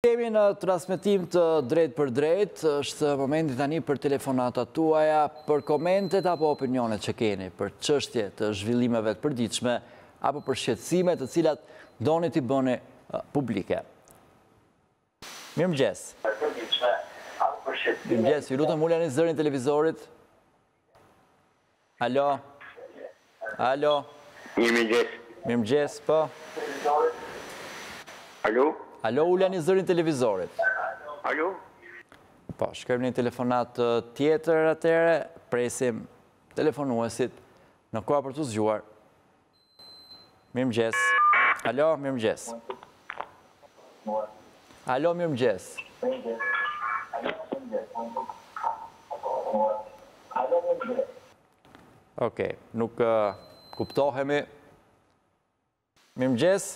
Jemi në transmetim të drejt për drejt, është momenti tani për telefonatat tuaja, për komentet apo opinionet që keni, për çështje të zhvillimeve të përditshme, apo për shqetësime të cilat doni t'i bëni publike. Mirëmëngjes. Mirëmëngjes, ju lutem ulani zërin televizorit. Alo? Alo? Mirëmëngjes. Mirëmëngjes, po? Alo? Alo, ulani zërin televizorit. Alo? Po, shkojmë një telefonat tjetër atëre, presim telefonuesit në koha për të zgjuar. Mirëmëngjes. Alo, mirëmëngjes. Alo, mirëmëngjes. Okej, nuk kuptohemi. Mirëmëngjes.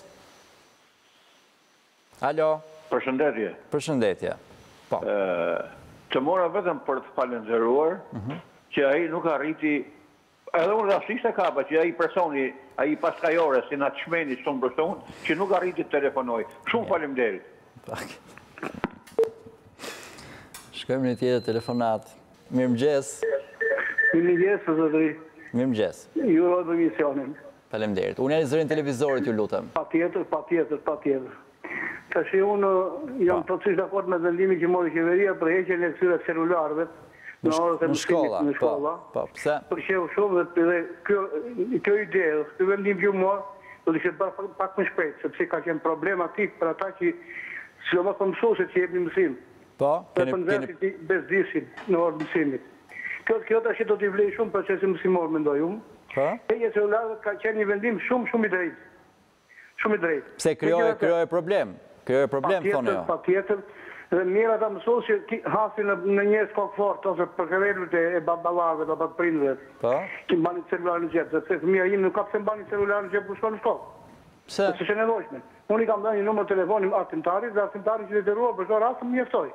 Alo. Përshëndetje. Përshëndetje. Po. Të mora vetëm për të falenderuar që ai nuk arriti, edhe unë rastisht e kapa që ai personi, ai paskajore si na çmeni shumë për shkakun, që nuk arriti të telefonoj. Shumë faleminderit. Shkojmë një tjetër telefonat. Mirëmëngjes. Mirëmëngjes, zotëri. Mirëmëngjes. Ju rodh emisionin. Faleminderit. Unë jam zërin televizorit, ju lutem. Patjetër. Tash unë jam plotësisht dakord me vendimin që mori qeveria për heqjen e këtyre celularëve në orët e mësimit në shkolla. Po, pse? Pëlqeu shumë dhe kjo ide, ky vendim që mor, do të ishte pak më shpejt, sepse ka qenë problematik për ata që sidomos për mësuesit që jepnin mësim. Po, keni bezdisin në orë mësimit. Kjo tash do t'i vlej shumë procesi mësimor, mendoj unë. Po? Heqja e celularëve ka qenë një vendim shumë i drejtë. Shumë i drejtë. Pse krijoi problem? Krijoi problem, thonë jo. Patjetër, dhe mirë ata mësues që hasin në një skok fort ose për këvelut e baballarëve apo të prindërve. Po? Që mbani celularin në xhep, sepse fëmia im nuk ka pse mbani celularin në xhep kur shkon në shkollë. Pse? Është e nevojshme. Unë i kam dhënë një numër telefoni atimtarit dhe atimtari që detyruar për çdo rast më mjeftoi.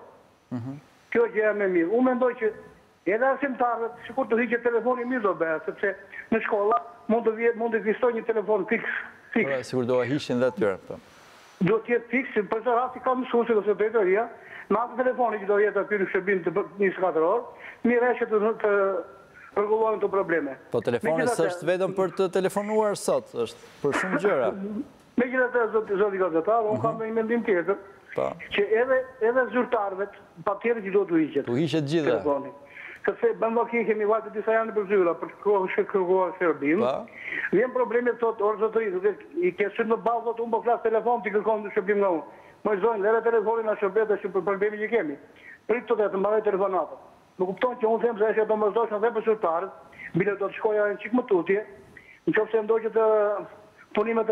Kjo gjë është më mirë. Unë mendoj që edhe atimtarët, sikur të hiqet telefoni mirë do bëhet, sepse në shkolla mund të ekzistojë një telefon fiks. Sigur do e hishin dhe atyre. Do të jetë fiks, për çdo rast i ka mësuesi ose drejtoria, me atë telefoni që do jetë aty në shërbim të 24 orë, mirë është të rregullohen këto probleme. Po telefoni s'është vetëm për të telefonuar sot, është për shumë gjëra. Megjithatë, zoti gazetar, unë kam një mendim tjetër, që edhe zyrtarëve patjetër që do t'u hiqet. Tu hiqet gjithë. Sepse bën vaki kemi vajtë disa janë për zyra, për kërkuar shërbim. Vjen problemi thotë orë zotëri, i ke shumë në bazë, thotë unë po flas telefon, ti kërkon shërbim nga unë. Më zojnë, lere telefonin na shërbet është për problemi që kemi. Prit të të mbaroj telefonatën. Më kupton që unë them se është domosdoshme dhe për zyrtarët, bile do të shkoja në çik më tutje, nëse ndoqët punimet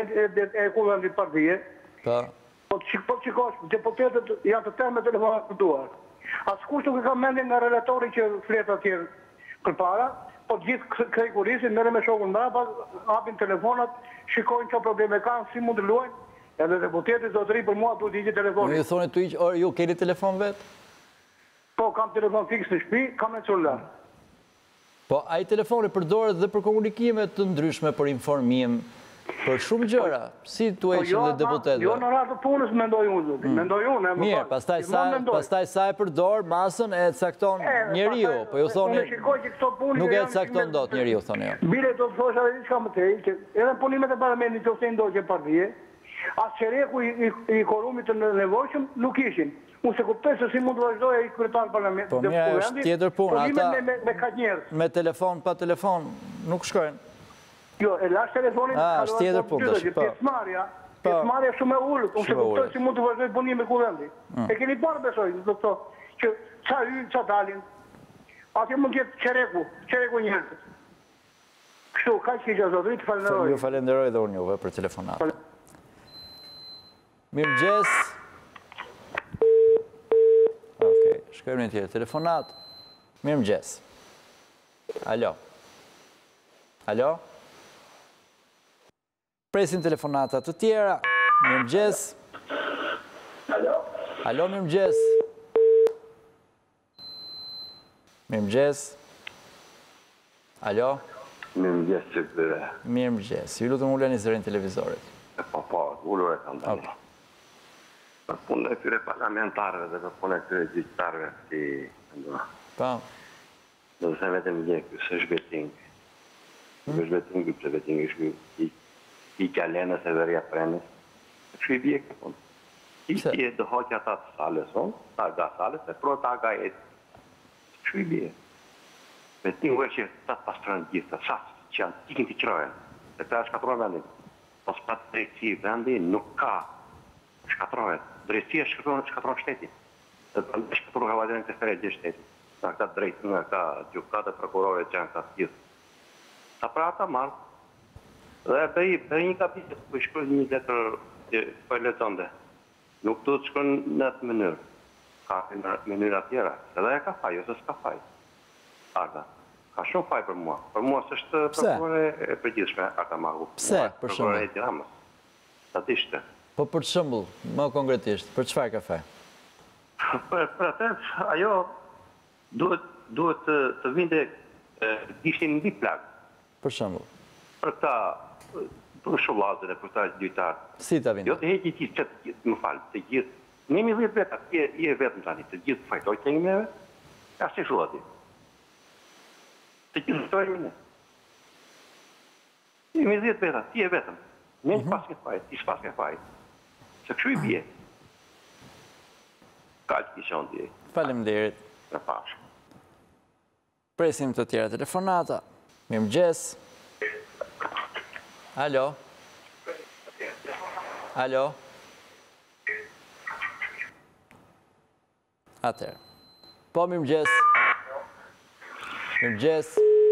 e kuvendit partije. Po çikosh, deputetët janë të tërë me telefonat të duar. Askush nuk e ka mendjen nga relatori që flet atje përpara, po gjithë krejkurisin merren me shokun mbrapa, hapin telefonat, shikojnë çfarë probleme kanë, si mund të luajnë, edhe deputeti zotëri për mua duhet të hiqë telefonin. Ju thoni tu hiq, ju keni telefon vet? Po, kam telefon fiks në shtëpi, kam në celular. Po, ai telefoni përdoret dhe për komunikime të ndryshme, për informim, për shumë gjëra, si tu e që dhe deputetëve. Jo në ratë punës mendoj unë. Mirë, pastaj sa e përdor masën e cakton njeriu, po ju thoni nuk e cakton dot njeriu, thoni jo. Bile do të thosha edhe diçka më tej, që edhe punimet e parlamentit ose ndoqje partije, as çereku i korumit të nevojshëm nuk ishin. Unë se kuptoj se si mund të vazhdojë ai kryetar parlamentit. Po mirë, është tjetër punë, ata me ka njerëz. Me telefon pa telefon nuk shkojnë. Jo, e lash telefonin, është tjetër punë tash. Pjesëmarrja shumë e ulët, unë se kuptoj si mund të vazhdoj punimi me kuvendi. E keni parë besoj, do të thotë, që ça hyjnë, ça dalin. Aty mund të jetë çereku njerëz. Kështu, kaq që zotëri të falenderoj. Ju falenderoj dhe unë juve për telefonat. Mirëmëngjes. Okej, shkojmë një tjetër telefonat. Mirëmëngjes. Alo. Presim telefonata të tjera. Mirëmëngjes. Alo, mirëmëngjes. Mirëmëngjes. Alo. Mirëmëngjes që këtëre. Mirëmëngjes. Ju lutem ulani zërin televizorit. Po, ullur e kam tani. Për punë e këtyre parlamentarëve dhe për punë e këtyre gjyqtarëve si ndona. Pa. Do të them vetëm një, ky s'është beting. Është beting, pëse beting është i Gjalenës e Verja Prenis. Kështu i bje këtë punë. I tje do hoqja ta të salës, ta ga salës, e pro ta ga jetë. Kështu i bje. Beting është që ta të pastrojnë gjithë, sasë që janë tikin të qërojnë. E ta shkatrojnë vendin. Pos pa të drejtësi vendin nuk ka shkatrojnë. Drejtësia shkatrojnë shtetin. Dhe të shkatrojnë ka vazhën këtë fere gjithë shtetin. Nga ka drejtë, nga ka gjukate prokurore që janë ka gjithë. Ta pra ata marë. Dhe për një kapitët, për shkruaj një letër që për letonde. Nuk do të shkruaj në atë mënyrë. Ka mënyra tjera. Edhe e ka faj, ose s'ka faj. Arda. Ka shumë faj për mua. Për mua s'është prokurore e përgjithshme Arda Magu. Pse, për shumë? Prokurore e Tiranës. Statishte. Po për shembull, më konkretisht, për çfarë ka faj? Për atë, ajo duhet të vinde ishte mbi plak. Për shembull. Për këta, për shullazën e për këta gjyqtarë. Si ta vinde? Jo të heqi që të gjithë, më falë, të gjithë. Nemi 10 veta, je vetëm tani, të gjithë fajtoj të neve, ka si shullati. Të gjithë fajtoj ne. Nemi 10 veta, ti je vetëm. Ne pas ke fajt, ti s'pas ke fajt. Se këshu i bje. Ka që kishon tje. Faleminderit. Në pashë. Presim të tjera telefonata. Mirëmëngjes. Alo. Alo. Atëherë. Po, mirëmëngjes. Mirëmëngjes.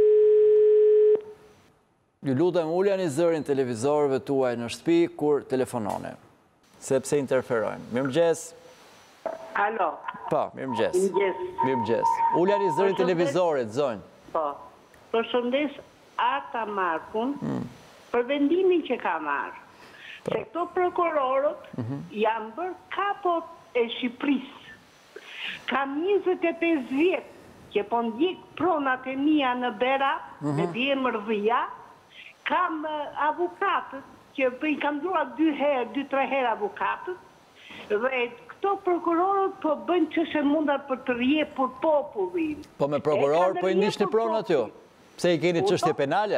Ju lutem uljani zërin televizorëve tuaj në shtëpi kur telefononi, sepse interferojnë. Mirëmëngjes. Alo. Po, mirëmëngjes. Mirëmëngjes. Mirëmëngjes. Uljani zërin televizorit, zonjë. Po. Përshëndes Arta Markun për vendimin që ka marrë. Se këto prokurorët janë bërë kapot e Shqipërisë. Kam 25 vjetë që po ndjek pronat e mia në Berat, në Bjemër Dhia, kam avukatët, që i kam duar 2-3 herë avukatët, dhe këto prokurorët po bëjnë që se mundar për të rjepur popullin. Po me prokuror, po i ndishtë pronat ju? Pse i keni çështje penale?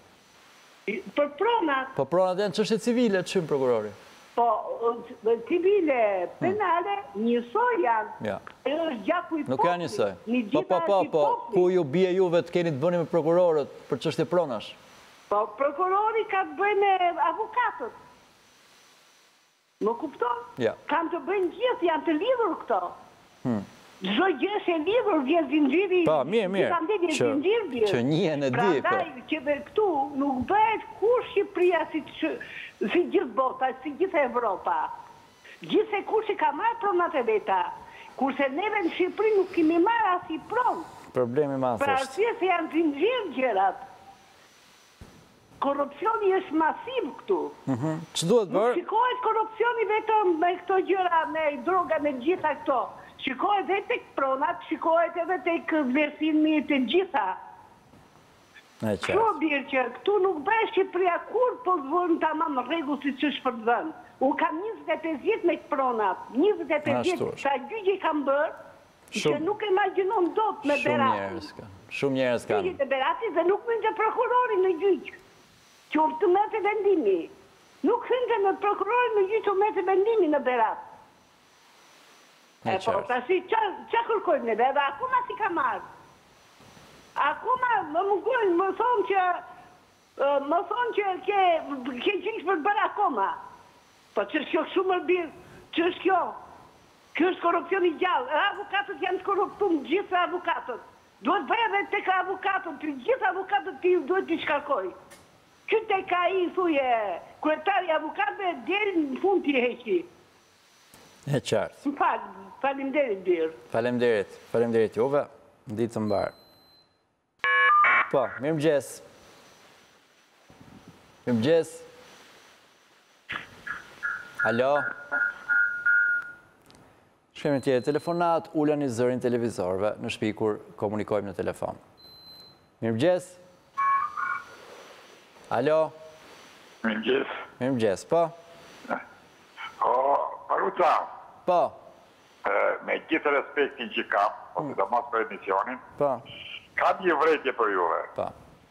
Për pronat. Po pronat janë çështje civile, çym prokurori? Po, civile, penale, njësoj janë. Ja. Është gjaku i popullit. Nuk janë njësoj. Po, ku ju bie juve të keni të bëni me prokurorët për çështje pronash? Po, prokurori ka të bëjnë me avukatët. Më kupton? Ja. Kanë të bëjnë gjithë, janë të lidhur këto. Çdo gjë është e lidhur, vjen zinxhiri. Po, mirë. Që njihen e di. Prandaj që këtu nuk bëhet kur Shqipëria si gjithë bota, si gjithë Evropa. Gjithse kush i ka marrë pronat e veta. Kurse neve në Shqipëri nuk kemi marrë as i pronë. Problemi madh është. Për arsye se janë zinxhir gjërat. Korrupsioni është masiv këtu. Ç'duhet bërë? Nuk shikohet korrupsioni vetëm me këto gjëra, me droga, me gjitha këto. Shikohet edhe tek pronat, shikohet edhe tek vlerësimi të gjitha. Kështu birë që këtu nuk bëhet Shqipëria kur po vënë tamam rregull si ç'është për të vënë. Unë kam 25 vjet me pronat, 25 vjet sa gjyqi kam bërë, që nuk imagjinon dot me Beratin. Shumë njerëz kanë. Gjyqi të Beratit dhe nuk mund të prokurori në gjyq. Që të merrte vendimi. Nuk hynte në prokurori në gjyq të merrte vendimi në Berat. E po, tashi që kërkojnë neve, edhe akoma si ka marrë. Akoma më mungojnë, më thonë që ke gjyq për bërë akoma. Po që është kjo shumë më birë, që është kjo? Kjo është korupcioni gjallë. Avukatët janë të korruptuar, gjithë avukatët. Duhet bëjë edhe tek avukatët, të gjithë avukatët ti duhet t'i shkarkoj. Që tek ai thuje, kryetari avukatëve deri në fund t'i heqi. E qartë. Më falë, faleminderit birë. Faleminderit juve, ditë të mbarë. Po, mirëmëngjes. Mirëmëngjes. Alo. Shkemi tjerë telefonat, ullani zërin televizorve në shtëpi kur komunikojmë në telefon. Mirëmëngjes. Alo. Mirëmëngjes. Mirëmëngjes, po. Aruta. Po. Me gjithë respektin që kam, ose të mos për emisionin, Po. kam një vrejtje për juve. Po.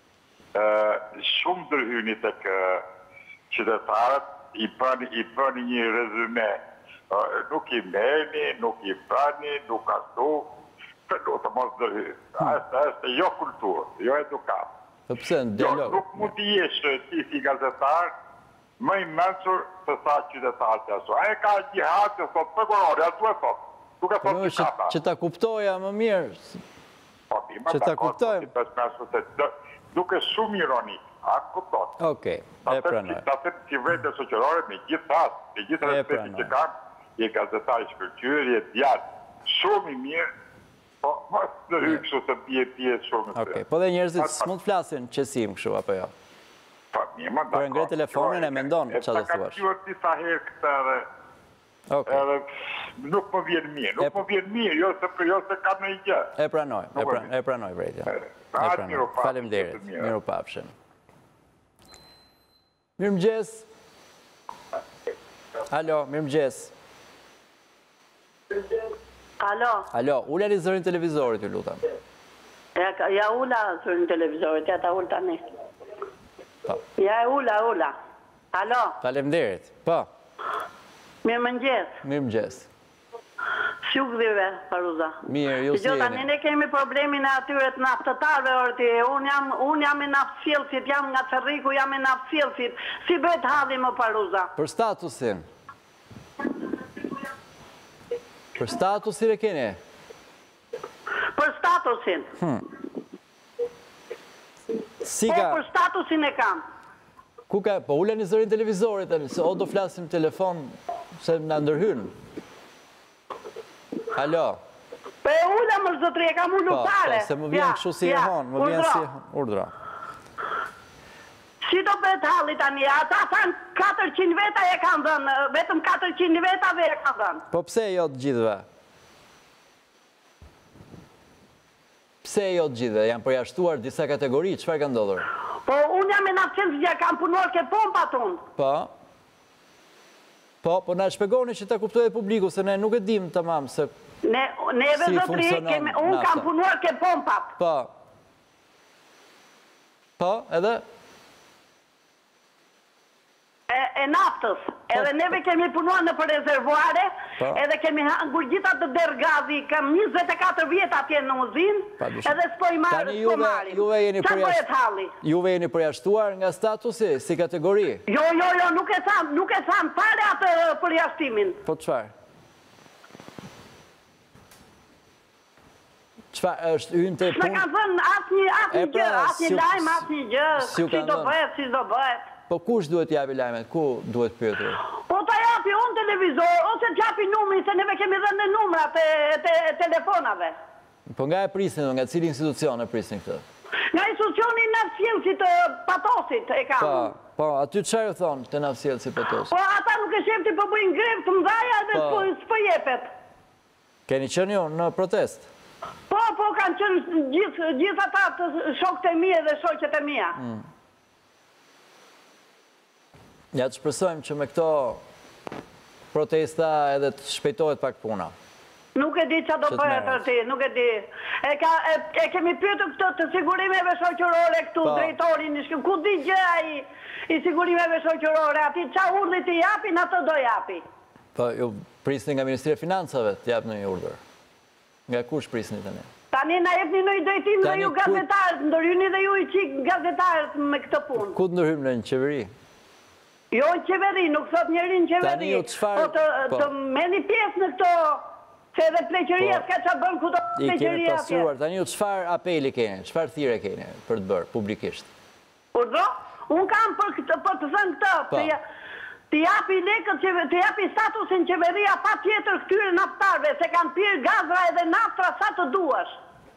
Shumë dërhyni të qytetarët, i bëni një rezume. Nuk i meni, nuk i prani, nuk ashtu, përdo të mos dërhyni. Ashtë jo kulturë, jo edukat. Nuk mund t'i jesh ti si gazetar, më i mençur se sa qytetarët e ashtu. A e ka gjihad që sot prokurori, ashtu e sot. Nuk e sot një kata. Që ta kuptoja më mirë. Që ta kuptojmë. Duke shumë ironik, a kuptot. Okej, e pranoj. Ta të që vrejtë e soqërore me gjithë pas, me gjithë respekti që kam, je gazetar i shkëllqyri, je djatë, shumë i mirë, po mos të hykëshu se pje shumë të. Okej, po dhe njerëzit s'mund të flasin qësim këshu, apo jo? Për ngre telefonin e mendon që të thuash. E ka qyër disa herë këtë edhe nuk më vjen mirë, jo se kam në i gjë. E pranoj vrejtja. Faleminderit, miru pafshim. Mirëmëngjes. Alo, mirëmëngjes. Alo, ula një zërin televizorit, ju lutam. Ja ula zërin televizorit, ja ta ul tani. Ja ula. Alo. Faleminderit, po. Mirëmëngjes. Mirëmëngjes. Sjuk dhive, Faruza. Mirë, ju si jeni. Tani ne kemi problemin e atyre të naftëtarve, orti. Unë jam i naftësjelësit, jam nga Cerriku, jam i naftësjelësit. Si bëhet halli më, Faruza? Për statusin. Për statusin e keni? Për statusin. Si ka? Për statusin e kam. Ku ka? Po ule një zërin televizorit, se o do flasim telefon, se në ndërhynë. Alo. Pe ula më zotri, e kam ullu pare. Se më vjen kështu si e honë, më vjen si urdra. Si do bëhet halli tani? Ata thanë 400 veta e kanë dhënë, vetëm 400 vetave e kanë dhënë. Po pse jo të gjithve? Pse jo të gjithve? Janë përjashtuar disa kategori, çfarë ka ndodhur? Po unë jam e naftësjelës që kam punuar ke pompat unë. Po na shpjegoni që ta kuptojë publiku, se ne nuk e dim tamam se neve zotri, unë kam punuar ke pompat. Po, edhe? E naftës. Edhe neve kemi punuar në për rezervuare, edhe kemi hangur gjitha të dergazi, kam 24 vjetë atje në uzinë, edhe s'po i marë, s'po marim. Qa bëhet halli? Juve jeni përjashtuar nga statusi, si kategori? Jo, nuk e tham pare atë përjashtimin. Po qfarë? Qfarë është ynë të punë? Shme kanë thënë asë një lajmë, asë një gjë, si do bëhet. Po kush duhet t'japi lajmet? Ku duhet pyetur? Po t'a japi unë televizor, ose t'japi numri, se neve kemi dhe në numrat e telefonave. Po nga e prisnin, nga cili institucion e prisnin këtë? Nga institucioni naftësjelësit Patosit e kam. Po, aty çfarë ju thonë të naftësjelësit Patosit? Po, ata nuk e shefti po bëjnë grevë të mdhaja dhe s'po jepet. Keni qenë ju në protest? Po, kanë qenë gjithë ata të shokët e mija dhe shoqet e mija. Ja të shpresojmë që me këto protesta edhe të shpejtohet pak puna. Nuk e di që do bëhet tërti, nuk e di. E kemi pyetur këtë të sigurimeve shoqërore këtu, drejtorin, ku di gjë ai i sigurimeve shoqërore, ati qa urdhë të japin, atë do japi. Po, ju prisni nga Ministria e Financave të japë në një urdhër. Nga kush prisni të ne? Tani na jepni në i drejtim dhe ju gazetarët, ndërhyni dhe ju i qikë gazetarët me këtë punë. Ku të ndërhym në një qeveri? Jo në qeveri, nuk thot njeri në qeveri, po të meni pjesë në këto, se edhe pleqëria s'ka që bënë këto pleqëria atje. I kemi pasuar, tani ju qëfar apeli kene, qëfar thire kene për të bërë publikisht? Urdo, unë kam për të thënë këtë, të japi lekët, të japi statusin qeveria pa tjetër këtyre naftarve, se kanë pirë gazra edhe naftra sa të duash.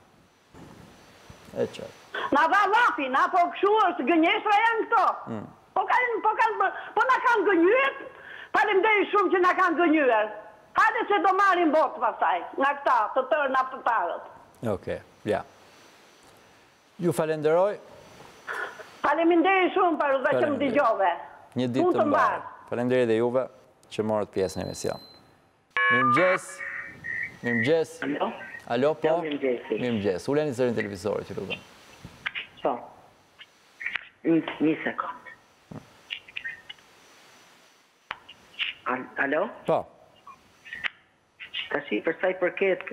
E qartë. Na dha lapi, na po këshu është gënjeshtra janë këto. Po na kanë gënyër, faleminderit shumë që na kanë gënyër. Hajde se do marrin botë pastaj, nga këta të tërë naftëtarët. Okej, ja. Ju falenderoj. Faleminderit shumë, Paruza, që më dëgjove. Një ditë të mbarë. Falenderit dhe juve që morët pjesë në emision. Mirëmëngjes. Mirëmëngjes. Alo? Alo, po? Mirëmëngjes. Uleni zërin televizorit, që lutem. Po. Një sekund. Alo? Po. Tashi, për sa i përket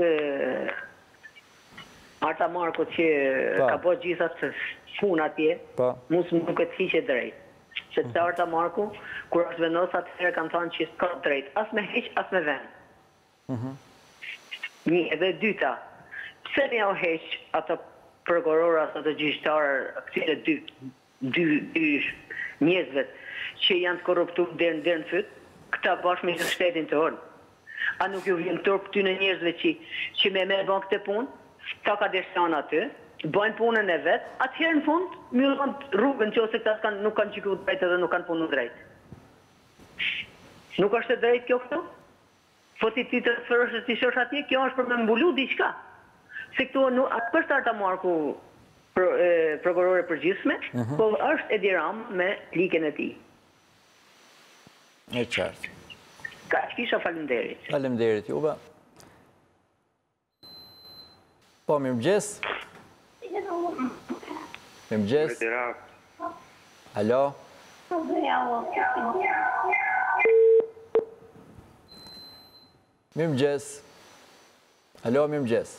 Marta Marko që ka bërë gjithat punë atje, nuk e të hiqe drejt. Që të Marta Marko, kur është vendos atëherë kanë thonë që s'ka drejt, as me heq, as me vend. Një, edhe dyta, pse ne o heq ato prokurorat, ato gjyqtarë, këtire dy njerëzve që janë të korruptu deri në fyt, këta bashkë me shtetin të honë. A nuk ju vjen turp ty në njerëzve që me bën këtë punë, ta ka deshtan aty, bëjnë punën e vetë, atëherë në fund, mjëllon rrugën që ose këta nuk kanë qiku drejtë dhe nuk kanë punu drejtë. Nuk është e drejtë kjo këto? Po ti të sfërësh e ti shosh atje, kjo është për me mbulu diçka. Se këto, atë është Arta Marku prokurore përgjithshme, po është Edi Rama me klikën e tij. E qartë. Ka që kisha faleminderit. Faleminderit, juve. Po, mirëmëngjes. Mirëmëngjes. Alo. Mirëmëngjes. Alo, mirëmëngjes.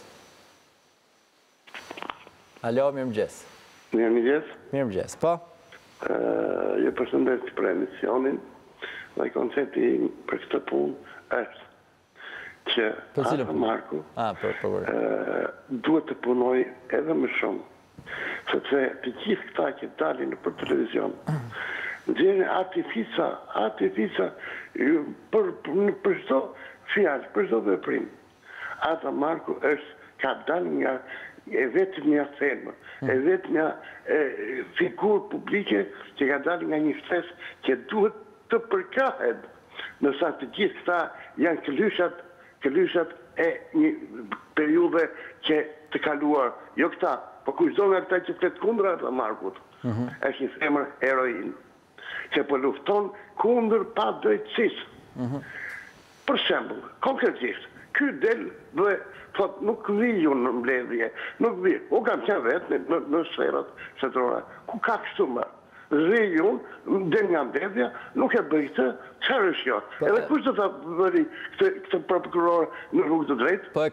Alo, mirëmëngjes. Mirëmëngjes. Mirëmëngjes, po. Ju përshëndes për emisionin. Dhe koncepti për këtë punë është që Arta Marku duhet të punoj edhe më shumë. Sepse të gjithë këta që dalin për televizion, gjeni artifica për çdo fjalë, për çdo veprim. Arta Marku ka dalë nga e vetë një themë, e vetë një figurë publike që ka dalë nga një shtesë që duhet të përkrahet, nësa të gjithë këta janë këlyshat e një periude që të kaluar. Jo këta, po kushdo nga këta që fletë kundër Arta Markut, është një femër heroin, që po lufton kundër pa drejtësisë. Për shembull, konkretisht, ky del dhe thot nuk vi ju në mbledhje, nuk vi. U kam qenë vetë në sferat shtetërore, ku ka kështu më. Zri unë, del nga mbledhja, nuk e bëjtë, çfarë është jo? Edhe kush do ta bëri këtë prokuror në rrugë të drejtë? Po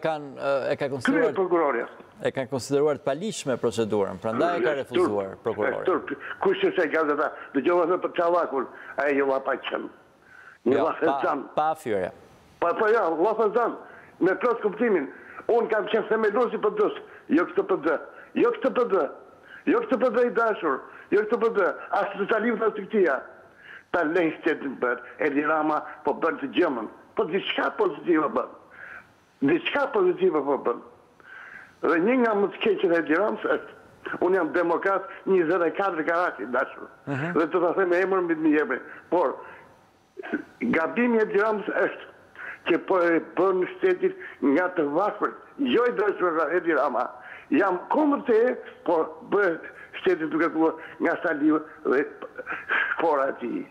e kanë konsideruar të palishme procedurën, prandaj e ka refuzuar prokurori. Kush është e gazeta? Dëgjova se për Çavakun, ai jo pa qenë. Një llafëzan. Pa fyrje. Po ja, llafëzan. Me plot kuptimin, unë kam qenë themelosi për dës, jo këtë PD, jo këtë PD, jo këtë PD i dashur, jo këtë PD, ashtë të talim të të këtia. Ta lejnë shtetin për, Edi Rama po bërë të gjëmën, po diçka pozitive bërë. Diçka pozitive po bërë. Dhe një nga më të keqen Edi Ramës është, unë jam demokrat 24 karati dashur, dhe të të them e emër mbi të jemi. Por, gabimi Edi Ramës është, që po e bërë në shtetit nga të vashpër, jo i dashur Edi Rama, jam kundër të e, por bërë shtetit duke thua nga Salive dhe shkora ati.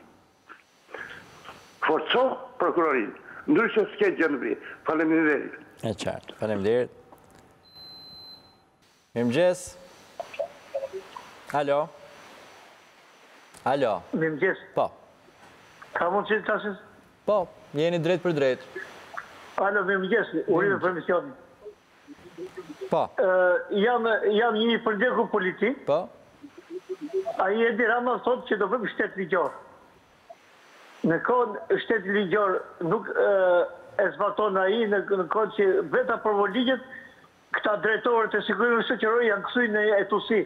Forco prokurorin, ndryshe s'ke gjë në vri. Faleminderit. E qartë, faleminderit. Mirëmëngjes. Alo. Alo. Mirëmëngjes. Po. Ka mund që të tasës? Po, jeni drejt për drejt. Alo, mirëmëngjes, urime për misionin. Po. Jam një përgjegur politik. Po. A i Edi Rama thot që do bëjmë shtet ligjor. Në kohën shtet ligjor nuk e zbaton a i, në kohën që vetë aprovo ligjet, këta drejtorët e sigurimit shoqëror janë kthyr në etusi.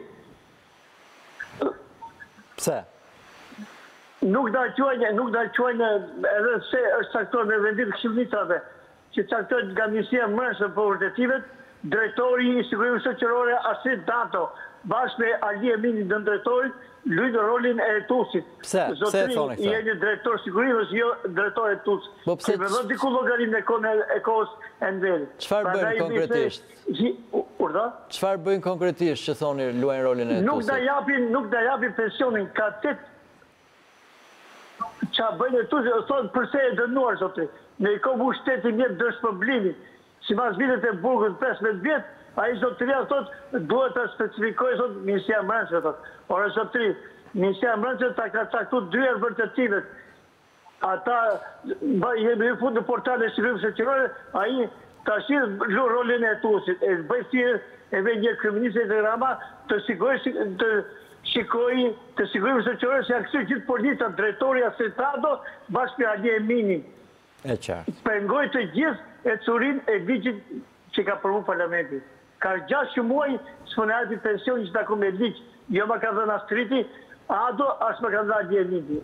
Pse? Nuk da quajnë edhe se është caktuar në vendim të këshillnitrave, që caktojnë nga Ministria e Mbrëmjes për Udhëtimet, drejtori i sigurimit shoqëror Arsit Dato, bashkë me Ali Eminin në drejtorit, luajnë rolin e etusit. Pse? Pse e thoni këtë? Jeni drejtor sigurimit, jo drejtor etus. Po pse? Me dhënë diku llogarim e kohës e nderit. Çfarë bëjnë konkretisht? Urdhë? Çfarë bëjnë konkretisht që thoni luajnë rolin e etusit? Nuk da japin pensionin, ka 8 qa bëjnë etusit, thonë përse e dënuar, zotë. në i komu shtetin jetë dërsh problemi. Si mas vitet e burgët 15 vjetë, a i zotëria thotë, duhet të specifikojë, thotë, Ministria Mbrëndshme, thotë. Ore zotëri, Ministria Mbrëndshme ta ka caktu 2 herë vërtetimet. Ata, jemi në fund në portale shqipime shoqërore, a i ta shirë rolin e tusit, e bëjësirë e vej një kriministe e Rama të shikoj të sigurime shoqërore se aksoj gjithë polica, drejtori Asetado, bashkë për Adi Emini. E qartë. Pengoj të gjithë e curin e ligjit që ka përvu parlamenti. Ka 6 muaj së më në arti pension që ta ku me ligj, jo ma ka dhe në Astriti, Ado, as ma ka dhe Adi Emini.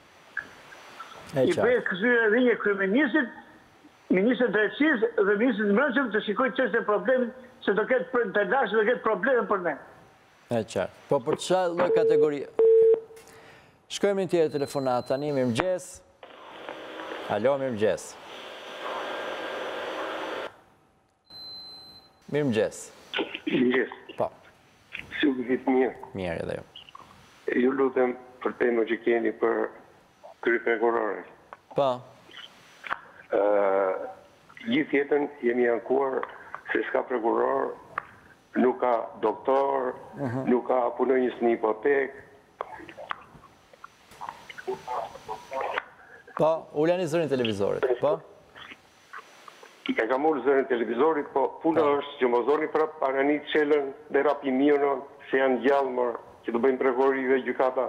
I bëjë kësyre dhe një kriministit, Ministrë drejtësis dhe Ministrë mbrëmshëm të shikoj çështën e problemit, se do ketë të lashë do ketë probleme për ne. E qartë. Po për të çfarë lloj kategorie? Shkojmë në tjetër telefonat tani, mirëmëngjes. Alo, mirëmëngjes. Mirëmëngjes. Mirëmëngjes. Po. Si u vit mirë. Mirë edhe ju. Ju lutem për temën që keni për kryeprokurore. Po. Gjithë jetën jemi ankuar se s'ka prokuror, nuk ka doktor, nuk ka punonjës në hipotek. Po, ulani zërin televizorit, po? E ka morë zërin televizorit, po puna është që më zorni prapë Aranit Qelën dhe Rapimionon, se janë gjallë mërë, që të bëjmë prokurori dhe gjykata.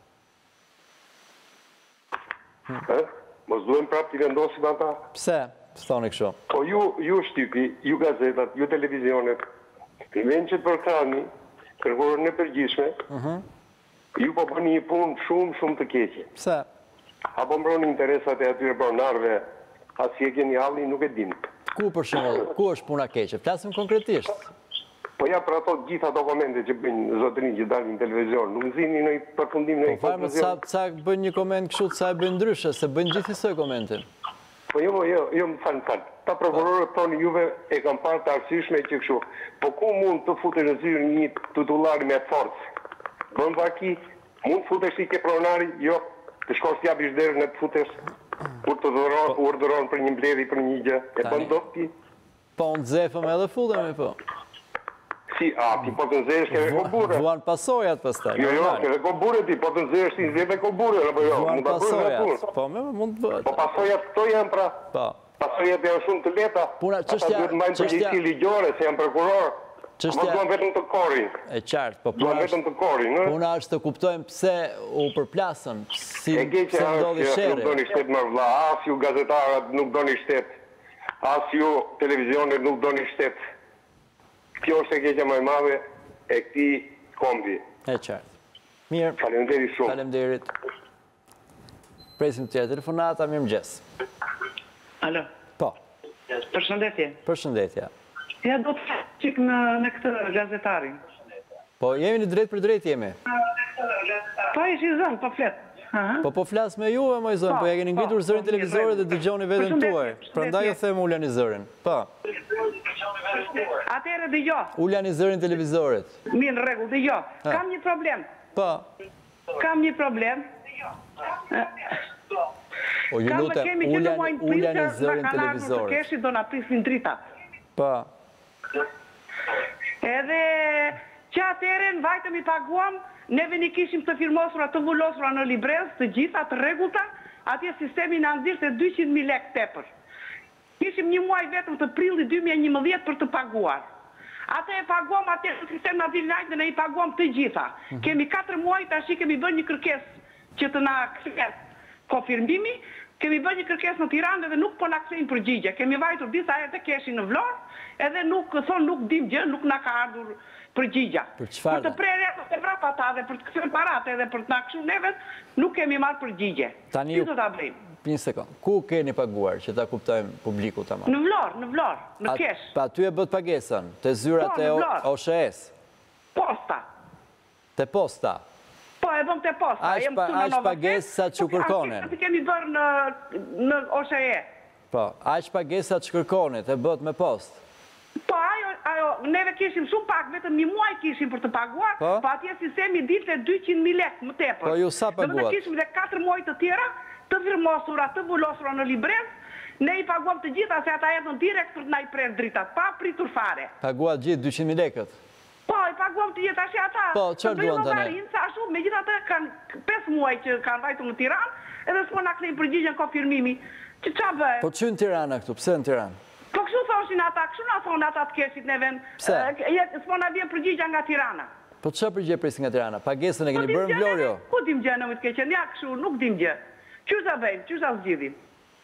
Mos duhem prapë t'i vendosim ata. Pse? S'thoni kështu. Po ju shtypi, ju gazetat, ju televizionet, i vend që të përkrani, kërkorën e përgjishme, ju po bëni një punë shumë të keqe. Pse? Apo mbroni interesat e atyre pronarve, as si e keni halli, nuk e dim. Ku për shembull, ku është puna keqe? Flasim konkretisht. Po ja për ato gjitha dokumente që bëjnë zotërin që dalin në televizion, nuk zini në i përfundim në i konkluzion. Po farë bëjnë një koment kështu, sa e bëjnë ndryshe, se bëjnë gjithësoj komentin. Po jo, më falë. Ta prokurorët tonë juve e kam parë të arsyeshme që kështu. Po ku mund të futesh në zyrë një titullari me forcë? Bën vaki, mund të futesh ti ke pronari, jo, të shkosh t'japish derën e të futesh, kur të urdhëron për një mbledhje për një gjë, e bën dot ti. Po unë zefëm edhe futemi, po. Si, ti po të nxesh keve kobure. Vuan pasojat pastaj. Jo, keve kobure ti, po të nxesh ti nxeve kobure, apo jo? Vuan pasojat. Po, mund të bëhet. Po pasojat këto janë pra. Po. Pasojat janë shumë të lehta. Puna çështja, duhet mbajnë përgjegjësi ligjore se janë prokuror. Çështja duan vetëm të korin. E qartë, po duan vetëm të korin, ëh. Puna është të kuptojmë pse u përplasën, si ndodhi sherrri. Nuk doni shtet më vëlla, as ju gazetarët nuk doni shtet. As ju televizionet nuk doni shtet. Kjo është e keqja më e madhe e këtij kombi. E qartë. Mirë. Faleminderit shumë. Faleminderit. Presim të telefonata, mirëmëngjes. Alo. Po. Përshëndetje. Përshëndetje. Ja do të çik në këtë gazetarin. Po jemi në drejt për drejt jemi. Po ishi zën, po flet. Po flas me juve, moj zon, po ja keni ngritur zërin televizorit dhe dëgjoni veten tuaj. Prandaj ju them ulani zërin. Po. Atëherë dëgjoj. Ulani zërin televizorit. Mirë, në rregull, dëgjoj. Kam një problem. Po. Kam një problem. O ju lutem, ulani zërin televizorit. Keshi do na prisin drita. Po. Edhe që atëherë vajtëm i paguam, neve një kishim të firmosura, të vullosura në librez, të gjitha, të rregullta, atje sistemi në nxirrte 200.000 lekë tepër. Kishim një muaj vetëm të prillit 2011 për të paguar. Atë e paguam atje në sistem në Vilnajt dhe ne i paguam të gjitha. Kemi 4 muaj tash kemi bërë një kërkesë që të na kthehet konfirmimi, kemi bërë një kërkesë në Tiranë dhe nuk po na kthejnë përgjigje. Kemi vajtur disa herë te keshi në Vlorë, edhe nuk dim gjë, nuk na ka ardhur përgjigja. Për të prerë të vrapata dhe për të kthyer paratë edhe për të na kshu neve, nuk kemi marrë përgjigje. Tani do ta bëjmë? Një sekond. Ku keni paguar që ta kuptojmë publiku tamam? Në Vlorë, në kesh. Pa ty e bët pagesën, te zyrat e OSHS. Posta. Te posta. Po, e bëm te posta. Aq pagesat që kërkonin. Ti kemi bërë në OSHE. Po, aq pagesat që kërkonit e bët me post. Po, ajo, neve kishim shumë pak, vetëm një muaj kishim për të paguar, po atje sistemi dilte 200.000 lekë më tepër. Po, ju sa paguat? Dhe kishim dhe 4 muaj të tjera, të firmosura, të vullosura në librez, Ne i paguam të gjitha se ata erdhën direkt për të na i prerë dritat, pa pritur fare. Paguat gjithë 200.000 lekët? Po, i paguam të gjitha që ata. Po, çfarë duan tani? Sa shumë, megjithatë kanë 5 muaj që kanë vajtur në Tiranë, edhe s'po na kthejnë përgjigjen konfirmimi. Ç'a bëj? Po çu në Tiranë këtu? Pse në Tiranë? Po kështu thoshin ata, kështu na thonë ata të keqit neve. Pse? S'po na vjen përgjigja nga Tirana. Po ç'a përgjigje presin nga Tirana? Pagesën e keni bërë në Vlorë jo? Ku dim gjë në më të keqen? Ja kështu, nuk dim gjë. Çfarë bëjmë? Çfarë zgjidhim?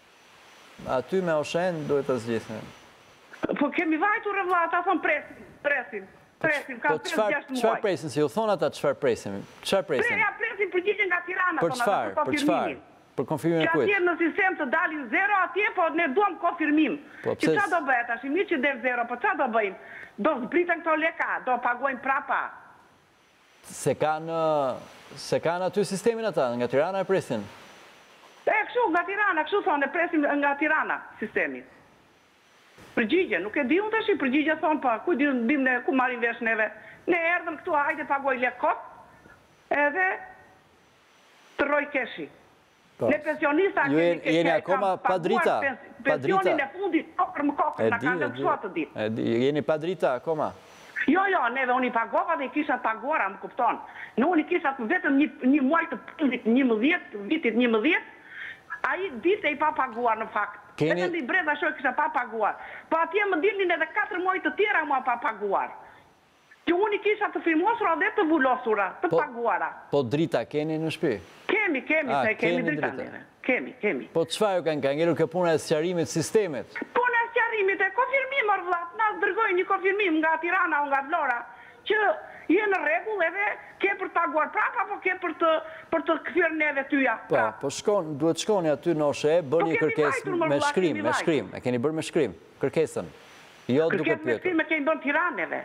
Aty me Oshen duhet të zgjidhni. Po kemi vajtur vëlla, ata thon presin, ka 5-6 muaj. Çfarë presin? Si u thon ata çfarë presin? Çfarë presin? Ja presin përgjigjen nga Tirana, për çfarë? Për çfarë? Për konfirmimin e kujt? Që atje në sistem të dalin 0 atje, po ne duam konfirmim. Që çfarë do bëhet tash? Mi që del 0, po çfarë do bëjmë? Do zbriten këto leka, do paguajmë prapa. Se kanë aty sistemin ata, nga Tirana e presin? Kështu, nga Tirana, kështu thonë, presim nga Tirana, sistemi. Përgjigje, nuk e di unë tash, përgjigje thonë, pa, ku dim ne, ku marrin vesh neve. Ne erdhëm këtu, hajde paguaj lekot, edhe të roj keshi. Ne pensionista jeni akoma pa drita. Pensionin e fundit, kokër më kokër, na kanë lëksuar të ditë. Jeni pa drita akoma? Jo, neve unë i pagova dhe i kisha paguara, më kupton. Në unë i kisha vetëm një muaj të fundit, 11, vitit 11, a i dite i pa paguar në fakt. Vetëm i brenda shoj kisha pa paguar. Po atje më dilnin edhe 4 muaj të tjera mua pa paguar. Që unë i kisha të firmosura dhe të vullosura, të paguara. Po drita keni në shtëpi? Kemi, se kemi drita neve. Kemi. Po çfarë kanë ngelur kjo puna e sqarimit sistemit? Puna e sqarimit e konfirmim vëllat, na dërgojnë një konfirmim nga Tirana o nga Vlora, që je në rregull edhe ke për të paguar prapa, apo ke për të kthyer neve tyja. Po duhet shkoni aty në OSHE, bëni kërkesë me shkrim, e keni bërë me shkrim, kërkesën. Jo duke pyetur. Kërkesë me shkrim e kemi bërë Tiraneve.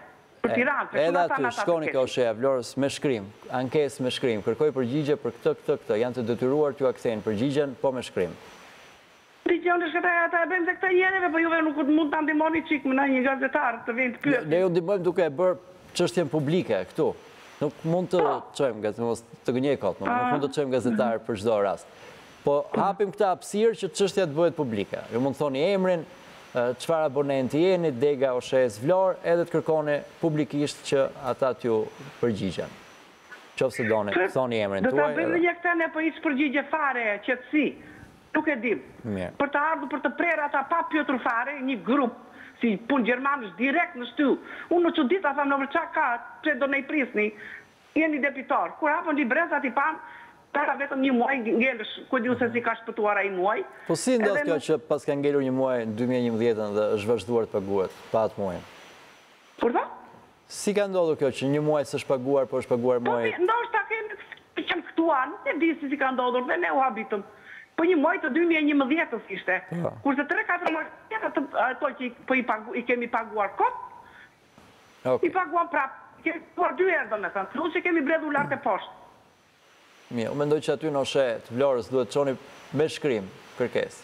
Edhe aty shkoni ka OSHE Vlorës me shkrim, ankesë me shkrim, kërkoj përgjigje për këtë, janë të detyruar t'ju akthejnë përgjigjen, po me shkrim. Përgjigjen është këta ata e bëjmë dhe këta njerëve, po juve nuk mund të ndihmoni çik me një gazetar të vinë të pyesin. Ne ju ndihmojmë duke e bërë çështjen publike këtu. Nuk mund të çojmë të gënjej kot, nuk mund të çojmë gazetar për çdo rast. Po hapim këtë hapësirë që çështja të bëhet publike. Ju mund të thoni emrin, çfarë abonenti jeni, dega OSHE-s Vlorë, edhe të kërkoni publikisht që ata t'ju përgjigjen. Qofse doni, thoni emrin tuaj. Do ta bëjmë një këtë ne po hiç përgjigje fare, qetësi. Nuk e dim. Për të ardhur për të prerë ata pa pyetur fare, një grup si punë gjermanësh direkt në shtyllë. Unë në çudita thamë në vërçak ka, pse do ne i prisni, jeni debitor. Kur hapën librezat i panë, para vetëm një muaj ngelësh, ku diu se si ka shpëtuar ai muaj. Po si ndodh kjo që pas ka ngelur një muaj në 2011 dhe është vazhduar të paguhet pa atë muaj? Por si ka ndodhur kjo që një muaj s'është paguar, po është paguar muaj? Po ndoshta kemi këtu nuk e di si ka ndodhur dhe ne u habitëm. Po një muaj të 2011 ishte. Kurse 3-4 muaj ato që i kemi paguar kot, i paguam prapë. Kemi paguar 2 herë domethënë, plus që kemi bledhur lart e poshtë. Mirë, unë mendoj që aty në OSHE të Vlorës duhet çoni me shkrim kërkesë.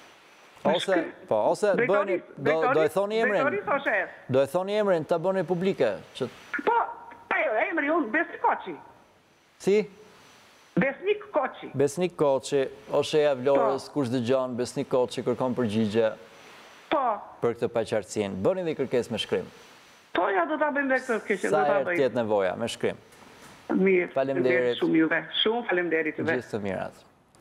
Ose bëni, do e thoni emrin. Do e thoni emrin, ta bëni publike. Po, emri unë Besnik Koçi. Si? Besnik Koçi. Besnik Koçi, OSHE-ja Vlorës, kush dëgjon, Besnik Koçi kërkon përgjigje. Po. Për këtë paqartësinë. Bëni dhe kërkesë me shkrim. Po, ja do ta bëjmë dhe këtë kërkesë. Sa herë tjetë nevoja, me shkrim. Mirë. Faleminderit. Shumë faleminderit juve. Gjithë të mirat.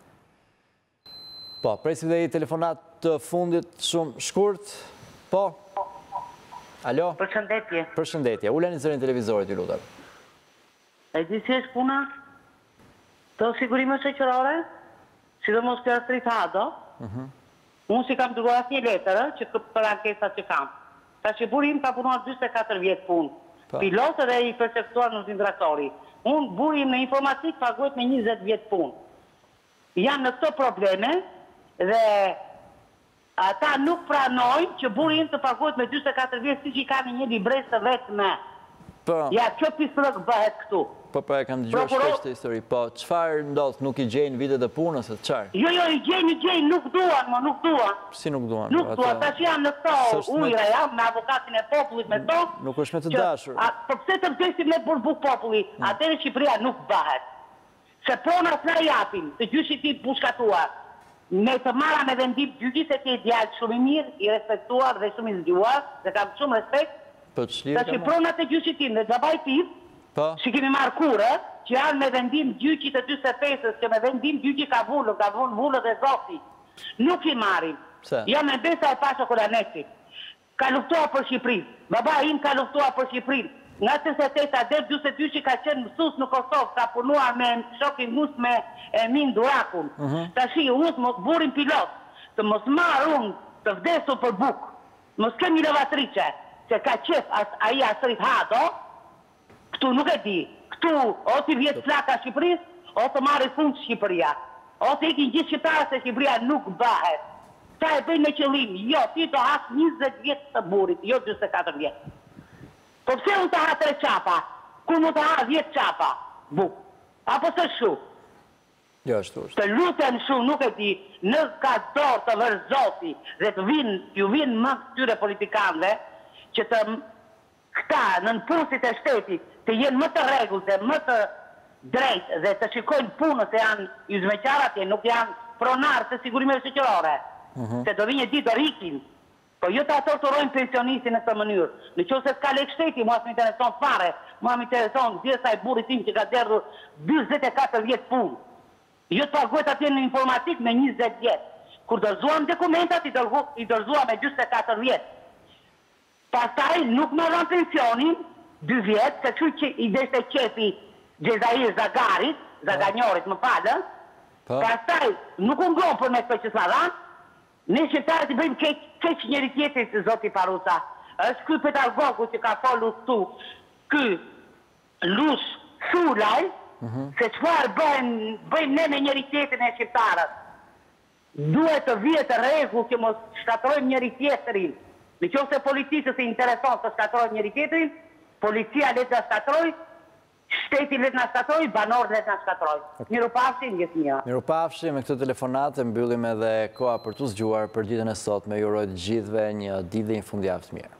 Po, presim dhe i telefonat të fundit shumë shkurt. Po. Alo? Përshëndetje. Përshëndetje. Uleni zërin televizorit, ju lutem. E di si është puna? Të sigurime shoqërore, sidomos kjo Astrid Hado. Unë si kam dërguar asnjë letër që për ankesat që kam. Tash burim ka punuar 44 vjet punë. Pilot dhe i perceptuar në zindratori. Unë burim në informatik paguhet me 20 vjet punë. Janë në këto probleme dhe ata nuk pranojnë që burim të paguhet me 44 vjet si që i kanë një libres të vetme. Ja, që pislëk bëhet këtu? Po, e kam dëgjuar shpesh të histori. Po, çfarë ndodh? Nuk i gjejnë vitet e punës e çfarë? Jo, i gjejnë, nuk duan, nuk duan. Si nuk duan? Nuk duan, tash janë në këto ujra, jam me avokatin e popullit me to. Nuk është me të dashur. Po pse të vdesim me burbuk populli, atëherë Shqipëria nuk bëhet. Se pronat na japin, të gjyshit i pushkatuar. me të marra me vendim gjyqi se ke djalë shumë i mirë, i respektuar dhe shumë i zgjuar, dhe kam shumë respekt, të që pronat e gjyqi tim dhe gjabajtiv, që kemi marrë kurë, që janë me vendim gjyqi të 25-ës, që me vendim gjyqi ka vullët e zoti. Nuk i marim. Jam me besa e pasha Kolanetit. Ka luftua për Shqipërinë. Baba im ka luftua për Shqipërinë. Nga 88 dhe 22 që ka qenë mësus në Kosovë, ka punua me shokin mus me Emin Durakun. Ta shi, unë mos burin pilot, të mos marë unë të vdesu për bukë. Mos kemi levatrice, që ka qef aji Astrid Hado, këtu nuk e di. Këtu, o të vjetë flaka Shqipëris, o të marë fund Shqipëria. O të ikin gjithë Shqiptarë se Shqipëria nuk bëhet. Ta e bëjnë me qëllim, jo, ti të hasë 20 vjetë të burit, jo 24 vjetë. Po pëse unë të ha 3 qapa, ku mu të ha 10 qapa, buk, apo së shu? Jo, është. Të lutem shu, nuk e di, në ka dorë të vërzoti dhe të vinë më këtyre politikanëve, që të këta në punësit e shtetit të jenë më të regullte, më të drejtë dhe të shikojnë punës e janë juzmeqarat e nuk janë pronarë të sigurime shëqërore, se do vinje ditë rikin. Po jo ta torturojnë pensionistin në këtë mënyrë. Në qo se s'ka lek shteti, mua s'mi intereson fare, mua mi intereson gjitha i burit tim që ka derdu 24 vjetë punë. Jo të paguet atje në informatik me 20 vjetë. Kur dërzuam dokumentat, i dërzuam me 24 vjetë. Pastaj nuk më rënë pensionin, 2 vjetë, se që që i deshte qefi Gjezair Zagarit, Zaganjorit më falën, pastaj nuk unë gonë për me këtë që s'ma dhanë, ne shqiptarët i bëjmë keq njëri tjetrit, zoti Paruca. Është ky pedagogu që ka folur këtu, ky Lush Sulaj, se çfarë bëjmë ne me njëri tjetrin e shqiptarët. Duhet të vihet rregull që mos shkatrojmë njëri tjetrin. Nëse policisë i intereson të shkatrojmë njëri tjetrin, policia le të shkatrojë, shteti le të na shkatrojë, banorët le të na shkatrojë. Mirupafshim, gjithë mia. Mirupafshim, me këtë telefonatë mbyllim edhe koha për të zgjuar për ditën e sotme. Ju uroj të gjithëve një ditë dhe një fundjavë të mirë.